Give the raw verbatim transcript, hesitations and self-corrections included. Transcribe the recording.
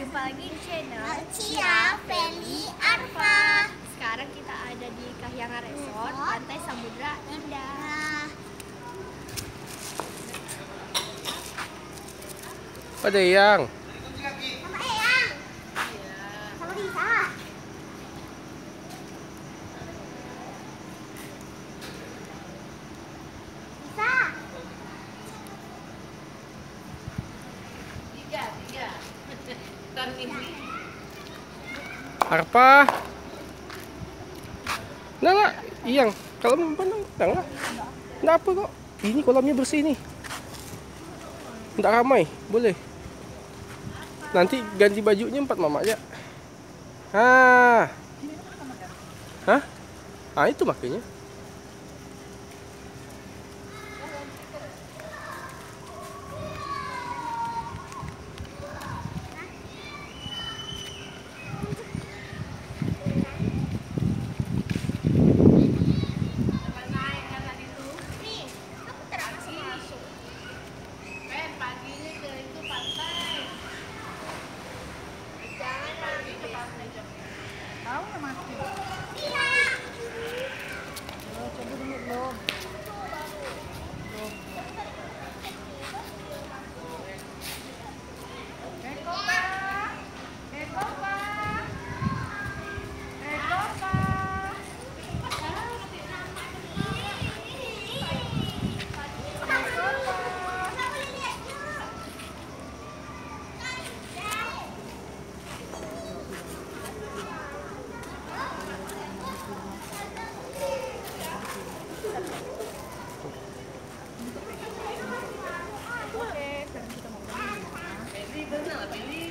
Jumpa lagi di channel Cia, Feli, Arfa. Sekarang kita ada di Kahyangan Resort, Pantai Samudra Indah. Ada yang Sama Eyang. Sama Lisa. Lisa. Tiga, tiga. Tan ini. Arpa. Nah lah, yang kalau mempan nah lah. Nggak apa kok. Ini kolamnya bersih nih. Nggak ramai, boleh. Nanti ganti bajunya empat mama aja. Ah. Hah? Ah itu makanya. Tahu nggak mati? Oh, coba dulu belum. Eko pak, Eko pak, Eko pak. Oke, sekarang kita mau beli. Beli bener, beli.